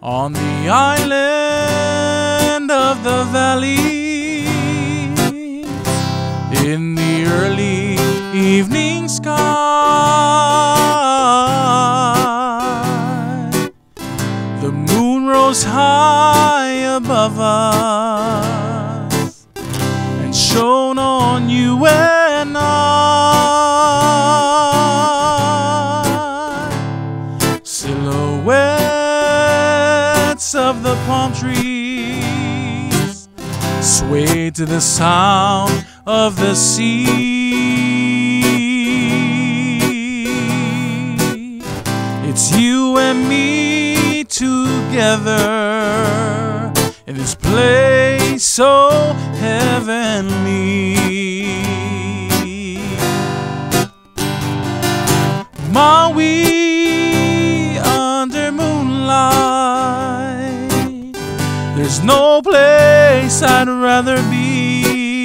on the island of the valley, in the early evening sky, the moon rose high above us and shone on you and I. Silhouettes of the palm trees sway to the sound of the sea. It's you and me together in this place so heavenly. Maui under moonlight, there's no place I'd rather be.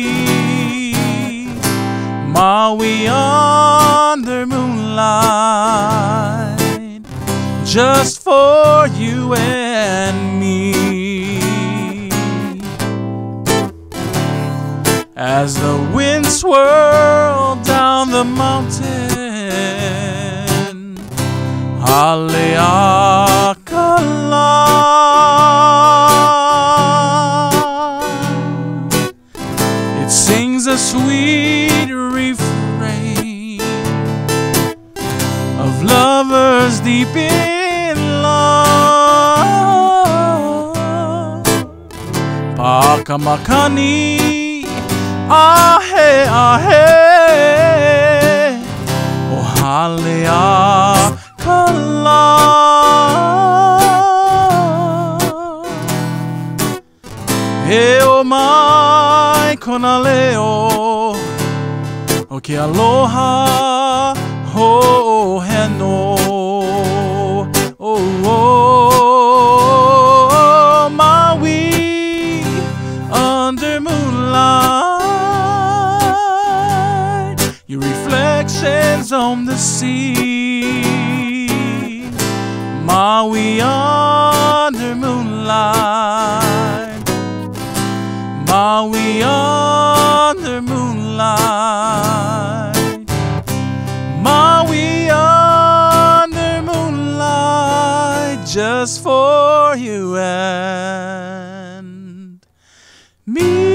Maui under moonlight, just for you and me. As the wind swirled down the mountain, Haleakala, it sings a sweet refrain of lovers deep in love. Pakamakani, ahe ahe, oh Haleakala. He o mai kona leo, o ke aloha ho heno. Oh, oh, Maui under moonlight, your reflections on the sea. Maui under moonlight, Maui under moonlight, Maui under moonlight, just for you and me.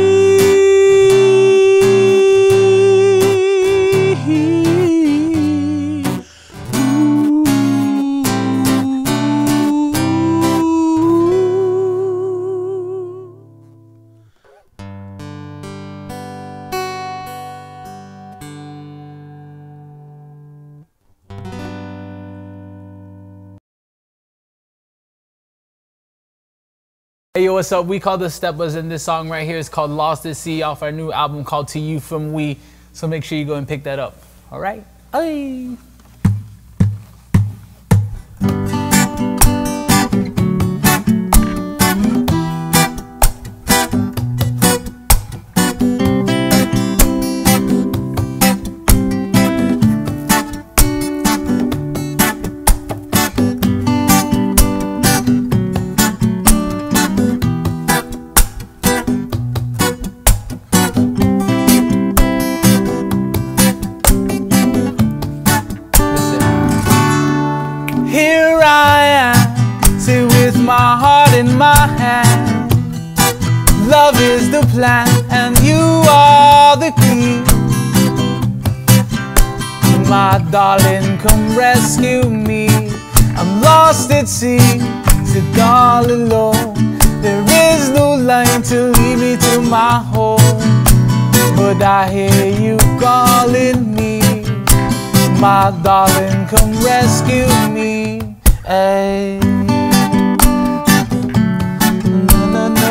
Hey yo, what's up? We call the Steppers, and this song right here is called Lost at Sea off our new album called To You From We. So make sure you go and pick that up. All right? Hey. Here I am, sit with my heart in my hand. Love is the plan, and you are the key. My darling, come rescue me. I'm lost at sea, sit all alone. There is no line to lead me to my home, but I hear you calling me. My darling, come rescue me. Ay. No, no, no.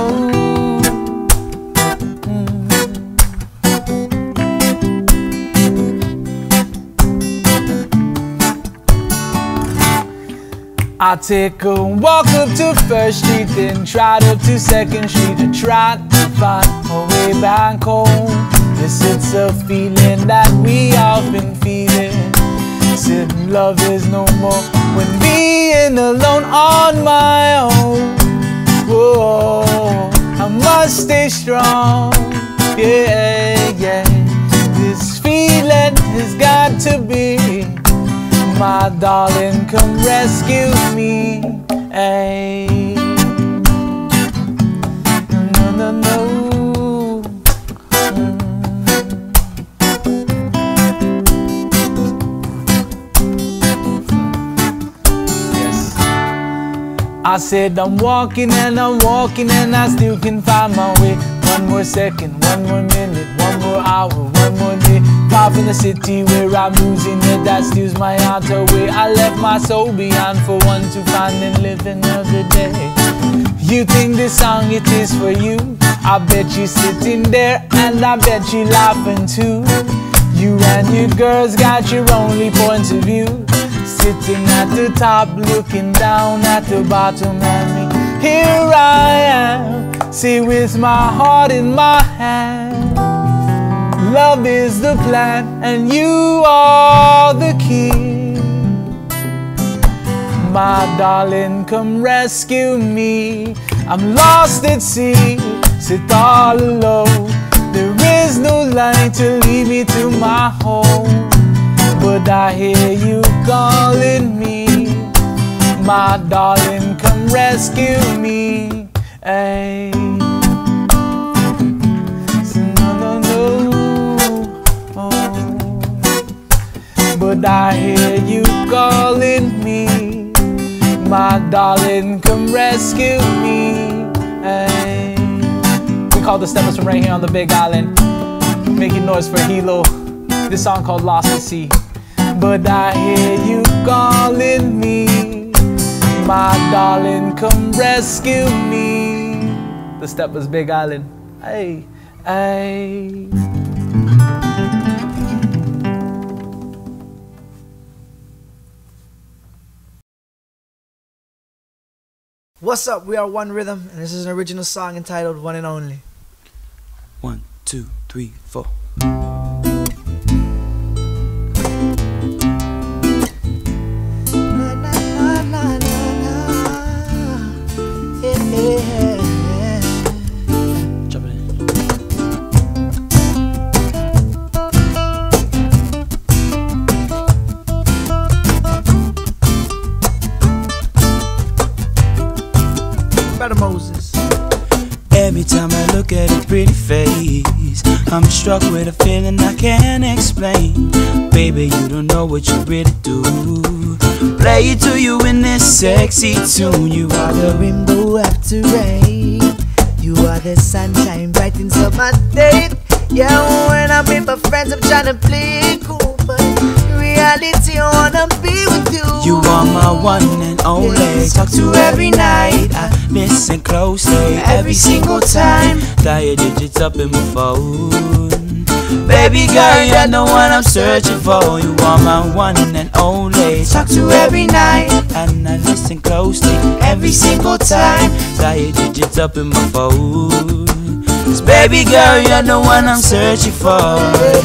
I take a walk up to First Street, then trot up to Second Street to try to find my way back home. Yes, it's a feeling that we all been feeling. Said love is no more when me living alone on my own. Whoa, I must stay strong. Yeah, yeah. This feeling has got to be. My darling, come rescue me. Ay. No, no, no. I said I'm walking and I still can find my way. One more second, one more minute, one more hour, one more day. Far from the city where I'm losing it, that steals my heart away. I left my soul behind for one to find and live another day. You think this song it is for you? I bet you sitting there and I bet you laughing too. You and your girls got your only point of view. Sitting at the top, looking down at the bottom, and me, here I am, see, with my heart in my hand. Love is the plan, and you are the key. My darling, come rescue me. I'm lost at sea, sit all alone. There is no light to lead me to my home. But I hear you calling me. My darling, come rescue me. Ay. So no, no, no. Oh. But I hear you calling me. My darling, come rescue me. Ay. We call the steppers from right here on the Big Island, making noise for Hilo. This song called Lost at Sea. But I hear you calling me. My darling, come rescue me. The Steppers, Big Island. Hey, hey. What's up? We are One Rhythm, and this is an original song entitled One and Only. 1, 2, 3, 4. Moses. Every time I look at her pretty face, I'm struck with a feeling I can't explain. Baby, you don't know what you really do. Play it to you in this sexy tune. You are the rainbow after rain. You are the sunshine brightens up my day. Yeah, when I'm with my friends, I'm trying to play it cool, but in reality, I wanna be with you. You are my one and only. Talk to every night, I listen closely every single time. Dial your digits up in my phone. Baby girl, you're the one I'm searching for. You are my one and only. Talk to every night, and I listen closely every single time. Dial your digits up in my phone. 'Cause baby girl, you're the one I'm searching for.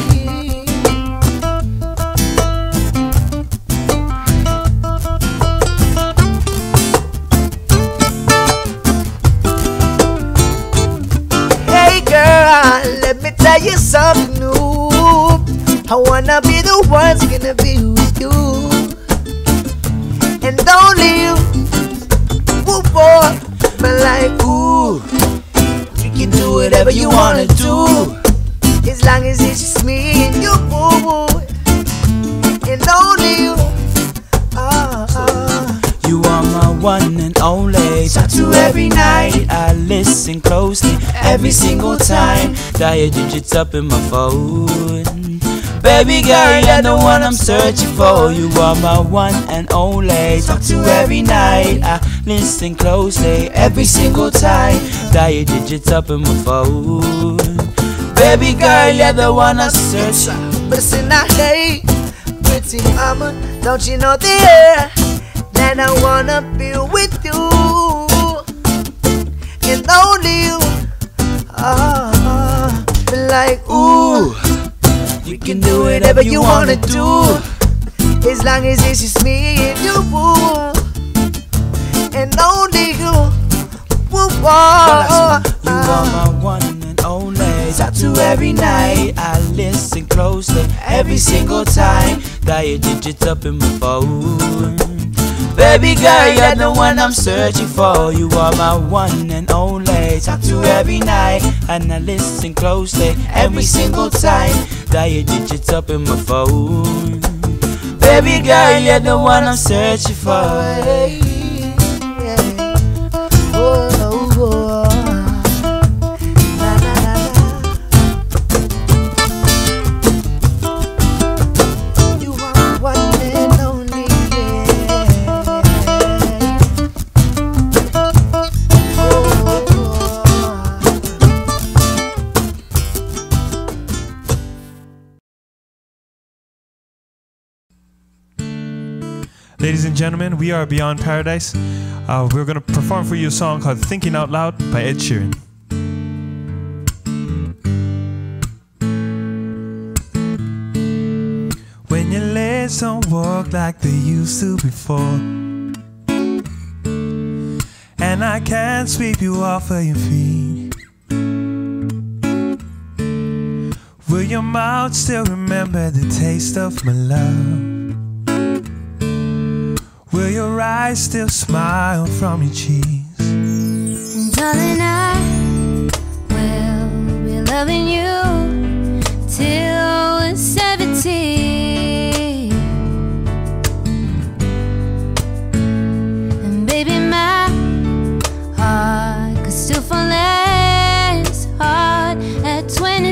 Let me tell you something new. I wanna be the one's gonna be with you, and only you. Woo, boy, but like, ooh, you can do whatever you wanna do, as long as it's just me and you, boo, and only you. You are my one and only. Talk to every night, I listen closely every single time. Dial your digits up in my phone. Baby girl, you're the one I'm searching for. You are my one and only. Talk to every night, I listen closely every single time. Dial your digits up in my phone. Baby girl, you're the one I'm searching. But it's in our hey, pretty mama, don't you know the air? And I wanna be with you, and only you. Like, ooh, you can do whatever you wanna do, as long as it's just me and you, boo. and only you. Woo, You are my one and only. Talk to every night. I listen closely every single time. Dial digits up in my phone. Baby girl, you're the one I'm searching for. You are my one and only. Talk to every night and I listen closely every single time. Dial digits up in my phone. Baby girl, you're the one I'm searching for. Ladies and gentlemen, we are Beyond Paradise. We're going to perform for you a song called Thinking Out Loud by Ed Sheeran. When your legs don't work like they used to before, and I can't sweep you off of your feet, will your mouth still remember the taste of my love? Will your eyes still smile from your cheeks? Darling, I will be loving you till we're 70. And baby, my heart could still fall as hard at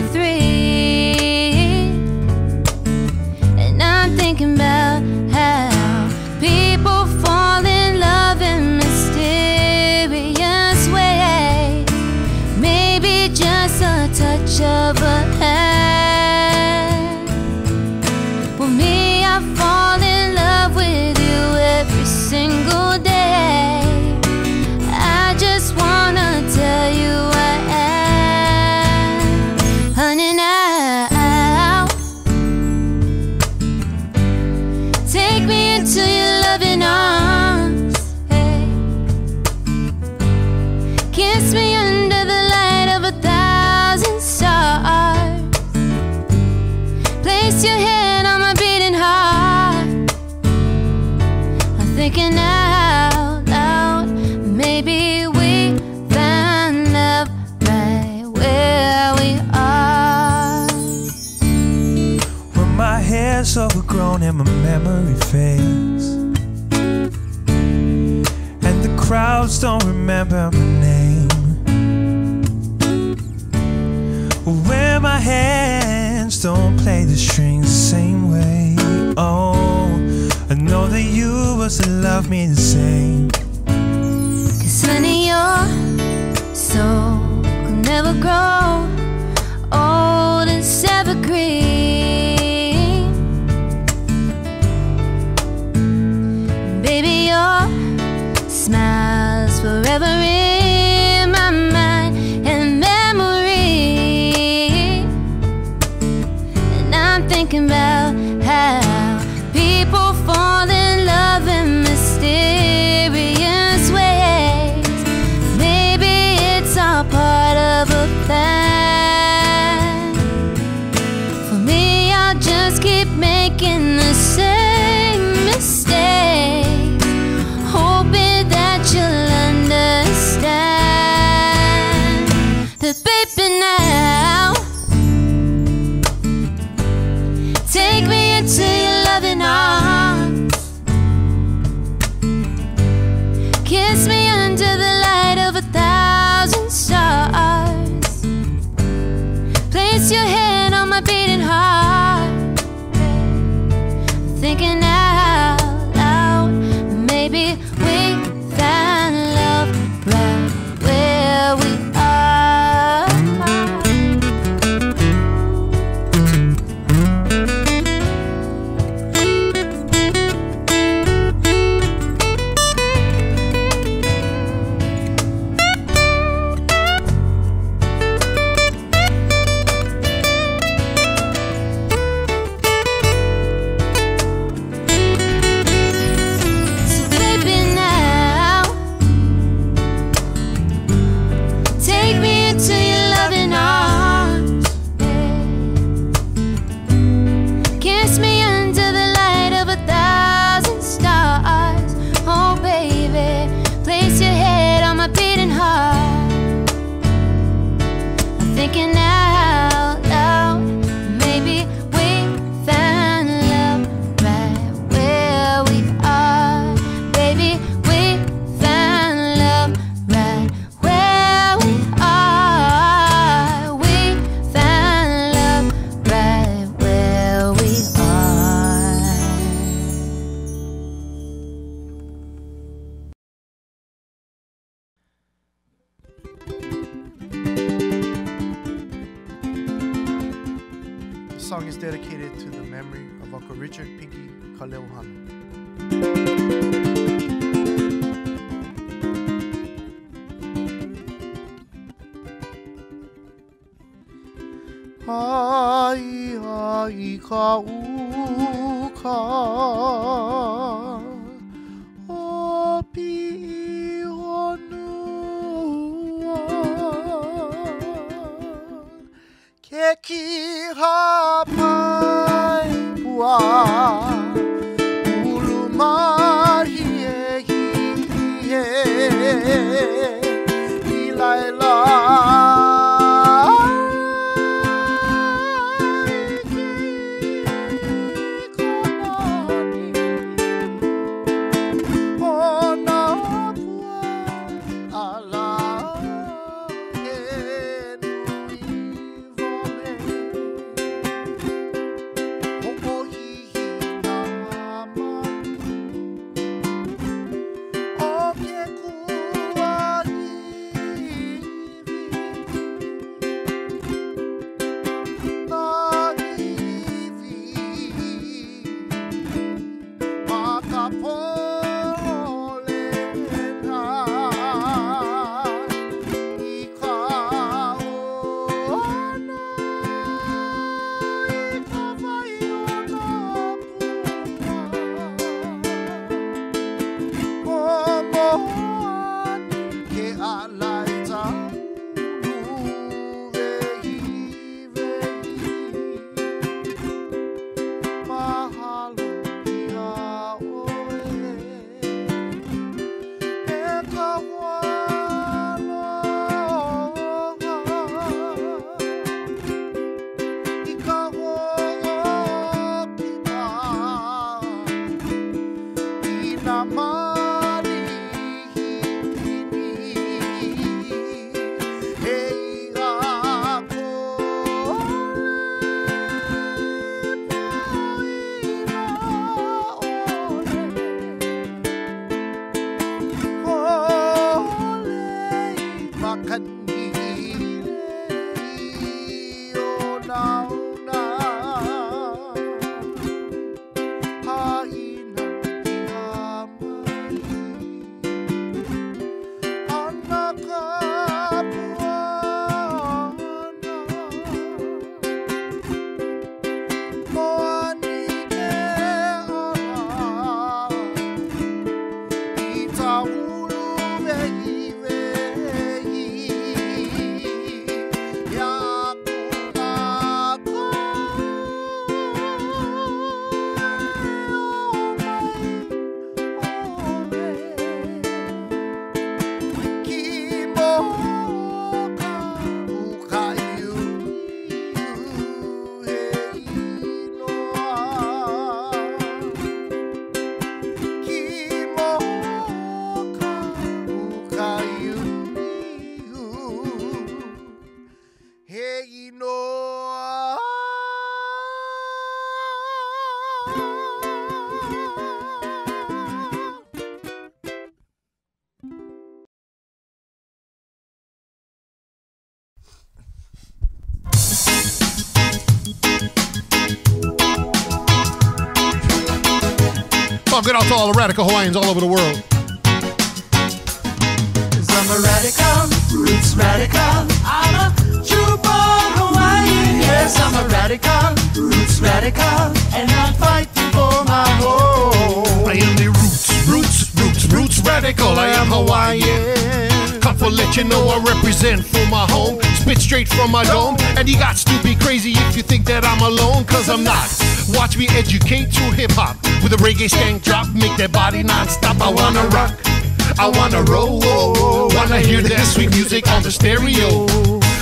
23. And I'm thinking about how people fall in love in mysterious ways. Maybe just a touch of a hand. Well, me, I fall in love with you every single day. I just wanna tell you I am. Honey, now take me into your loving arms, hey. Kiss me under the light of 1,000 stars. Place your hand on my beating heart. I'm thinking out loud. Maybe we found love right where we are. When my hair's overgrown and my memory fades, and the crowds don't remember my name, when my hands don't play the strings the same way, oh, I know that you will still love me the same. 'Cause honey, your soul will never grow old and evergreen. Baby, your smile's forever in my mind and memory. And I'm thinking about how people fall in love in mysterious ways. Maybe it's all part of a plan. thinking out loud. Maybe we found love right where we are. Baby, we found love right where we are. We found love right where we are. This song is dedicated to the memory of Uncle Richard Pinky Kaleuhana. Ai ai ka uka o pi honua ke ki hapai pua ulu mahi e ilaila Get out to all the radical Hawaiians all over the world. I'm a radical, roots radical. I'm a true born Hawaiian. Yes, I'm a radical, roots radical. And I'm fighting for my home. I am the roots radical. I am Hawaiian. Come for let you know I represent for my home. Spit straight from my dome. And you got to be crazy if you think that I'm alone, cause I'm not. Watch me educate through hip-hop with a reggae skank drop, make that body non-stop. I wanna rock, I wanna roll, wanna hear that sweet music on the stereo.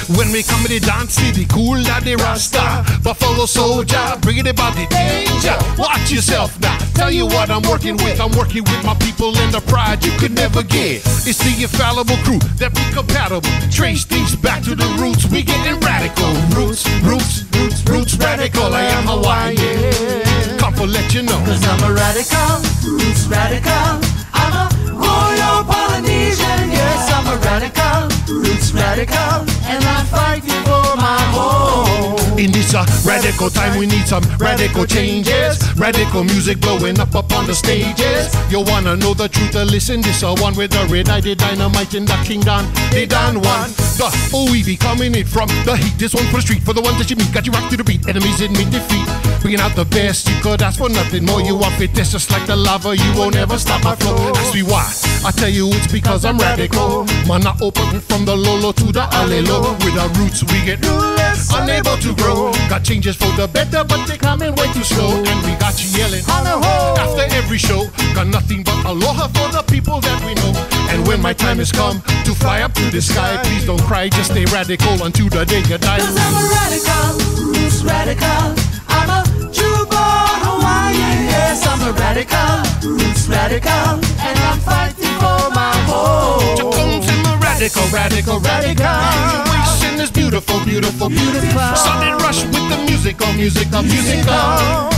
When we come to the dance, see the cool that the Rasta. Buffalo soldier, bringing about the danger. Watch yourself now. Tell you what I'm working with. I'm working with my people and the pride you could never get. It's the infallible crew that be compatible. Trace things back to the roots. We getting radical. Roots, roots, roots, roots radical. I am Hawaiian. Come for let you know. Cause I'm a radical, roots radical. I'm a royal Polynesian. Yes, I'm a radical, roots radical. And I'm fighting for my home. In this radical time, we need some radical changes. Radical music blowing up on the stages. You wanna know the truth? Listen, this one with the red eye, the dynamite and the King Don. They done one. The OEV coming in from the heat. This one for the street, for the ones that you meet. Got you rock to the beat. Enemies in mid defeat. Bringing out the best. You could ask for nothing more. You up it, this just like the lava. You won't ever stop my flow. Ask me why. I tell you it's because I'm radical. Man, I open from the Lolo to the Alelo. With our roots, we get rootless, unable to grow. Got changes for the better, but they coming way too slow. And we got you yelling after every show. Got nothing but aloha for the people that we know. And when my time has come to fly up to the sky, please don't cry, just stay radical until the day you die. Cause I'm a radical, roots radical. I'm a true-born Hawaiian. Yes, I'm a radical, roots radical. And I'm fighting for my home. I'm a radical, radical, radical. Situation is beautiful, beautiful, beautiful. Sudden rush with the musical, musical, musical.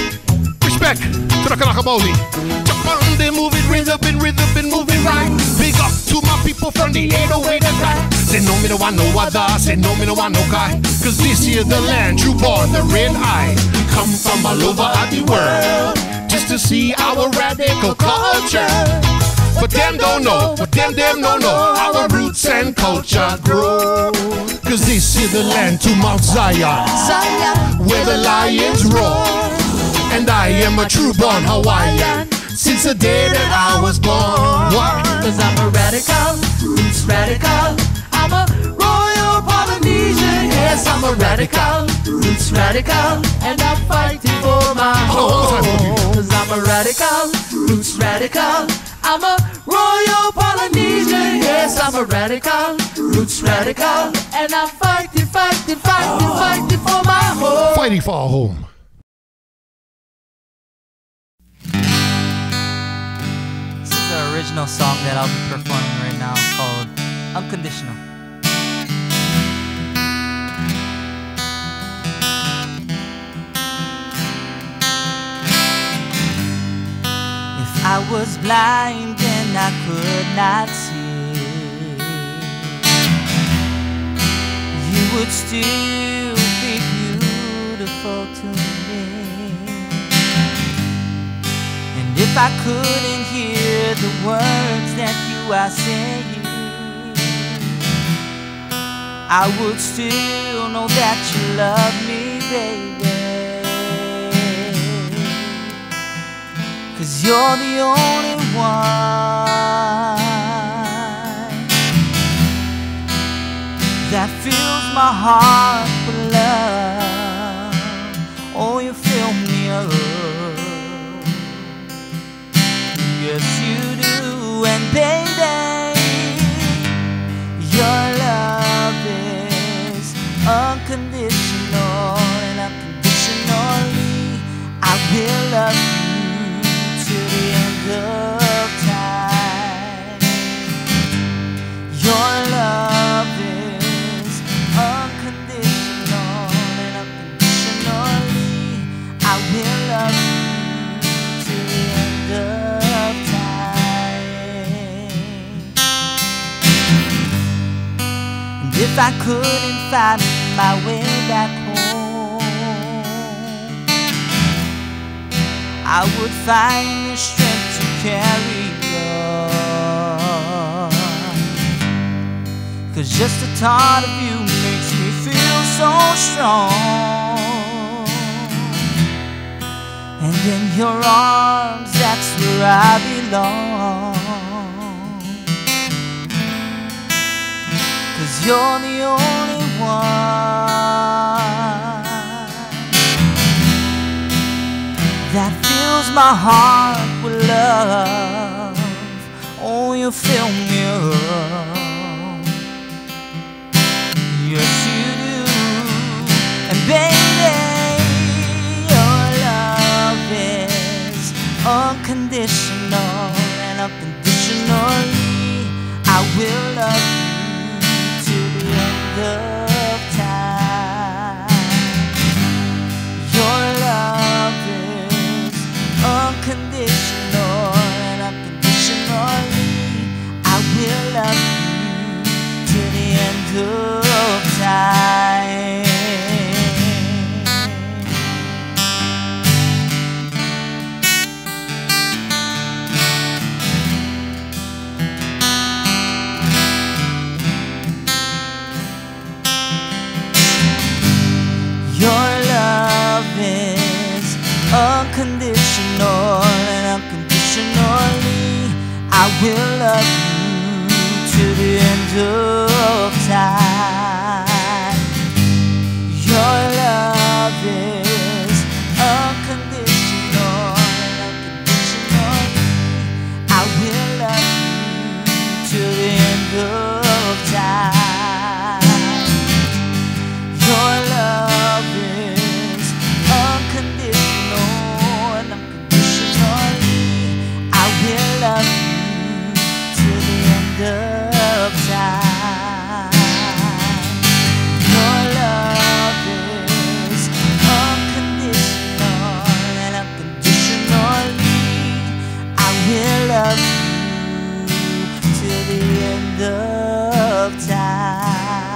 Respect to the Kanakamoli. Japan, they move it, rhythm, moving right. Big up to my people from the 808 guy. Say no, me no want no other. Say no, me no want no guy. Cause this here the land, true born, the red eye. Come from all over the world just to see our radical culture. But them don't know, but them don't know our roots and culture grow. Cause this is the land to Mount Zion, where the lions roar. And I am a true born Hawaiian since the day that I was born. Why? Cause I'm a radical, roots radical. I'm a royal Polynesian. Yes, I'm a radical, roots radical. And I'm fighting for my home. Cause I'm a radical, roots radical. I'm a royal Polynesian. Yes, I'm a radical, roots radical. And I'm fighting, fighting, fighting, fighting for my home. Fighting for our home. This is the original song that I'll be performing right now called Unconditional. I was blind and I could not see. You would still be beautiful to me. And if I couldn't hear the words that you are saying, I would still know that you love me, baby. Cause you're the only one that fills my heart with love. Oh, you fill me up. Yes, you do. And baby, your love is unconditional. And unconditionally I will love you to the end of time. Your love is unconditional, and unconditionally I will love you to the end of time. And if I couldn't find my way back home, I would find the strength to carry on. Cause just the thought of you makes me feel so strong. And in your arms, that's where I belong. Cause you're the only one that fills my heart with love. Oh, you fill me up. Yes, unconditional and unconditionally. I will love you to the end of time. Your love is unconditional and unconditionally. I will love you to the end of time. Your love is unconditional and unconditionally. I will love you to the end of time. Your love is unconditional and unconditionally. I will love you to the end of time. Your love is unconditional and unconditionally. I will love you to the end of time. Your love is unconditional and unconditionally. I will love you to the end of time.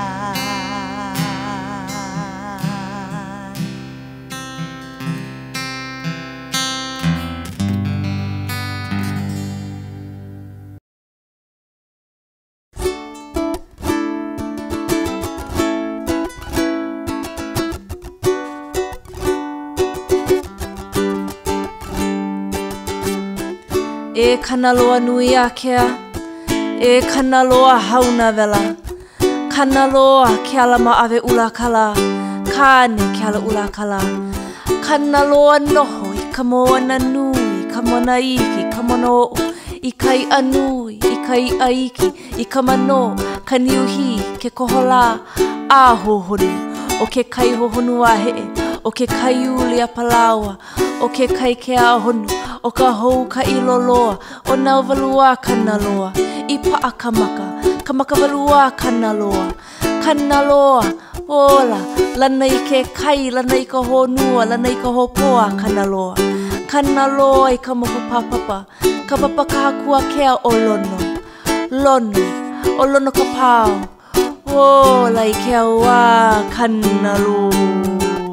E kanaloa nui akea, e kanaloa hauna vela, kanaloa ke ala maave ulakala, kane ke ala ulakala, kanaloa noho I ka moana nui, ka moana iki, ka moana o, I kai anui, I kai aiki, I ka mano, ka niuhi, ke kohola, a hohonu, o ke kai hohonu a he, o ke kai uli a palawa, o ke kai ke a honu, o ka hou ka iloloa, o nau valua kanaloa, I paa ka maka valua kanaloa, kanaloa, ola, lana I ke kai, lana I ka honua, lana I ka hopoa kanaloa, kanaloa I ka moho papapa, ka papa ka hakua kea o lono, o lono ka pao, ola I ke awa kanaloa.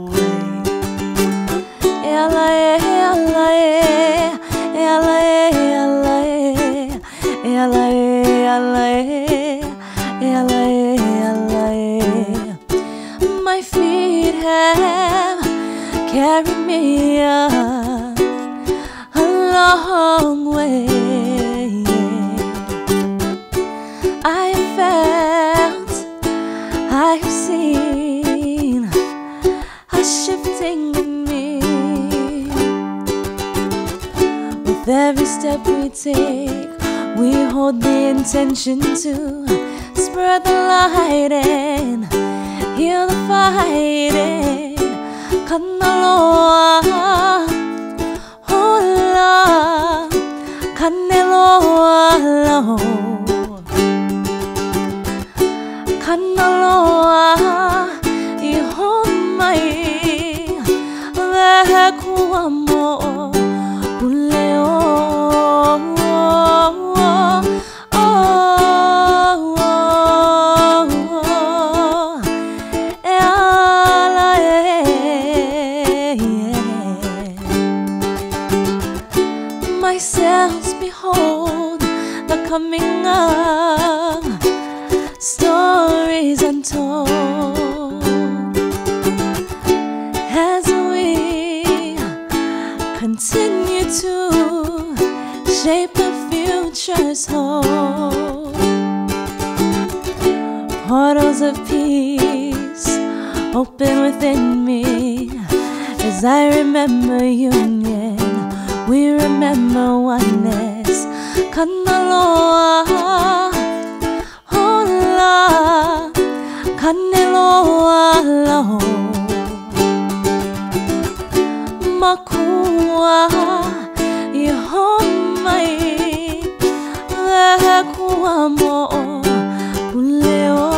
My feet have carried me a long way. I have felt, I have seen a shifting in me. With every step we take, we hold the intention to spread the light and heal the fighting. Kanaloa, hola, kaneloa, lo. Kanaloa, I homai, le kuamo, uleo. Myself behold the coming of stories untold as we continue to shape the future's whole. Portals of peace open within me as I remember union. We remember oneness. Kanaloa, hola, kaneloa, lo. Makua, I home. mai le kua mo uleo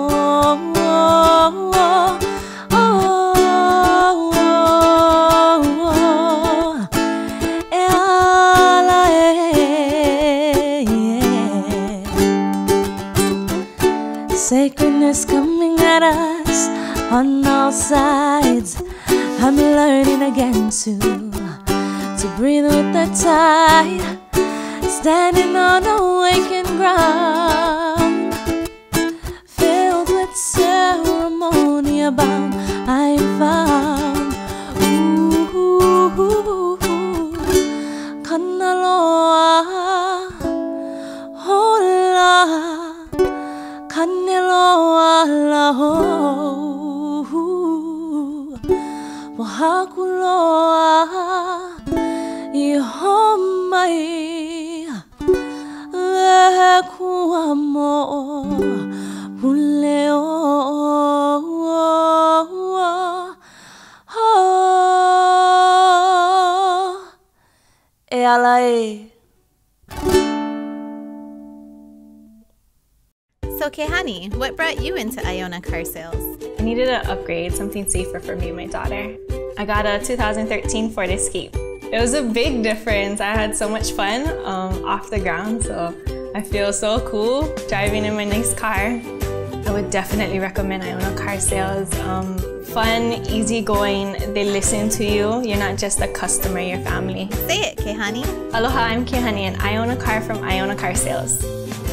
Sacredness coming at us on all sides. I'm learning again to breathe with the tide, standing on awakened ground, filled with ceremony about I am found. Ooh, kanaloa, hola. Kaneloa la ho wahakuloa I homai le kuamo uleo e ala e. So Kehani, what brought you into Iona car sales? I needed an upgrade, something safer for me and my daughter. I got a 2013 Ford Escape. It was a big difference. I had so much fun off the ground, so I feel so cool driving in my nice car. I would definitely recommend Iona car sales. Fun, easygoing, they listen to you. You're not just a customer, you're family. Say it, Kehani. Aloha, I'm Kehani and I own a car from Iona Car Sales.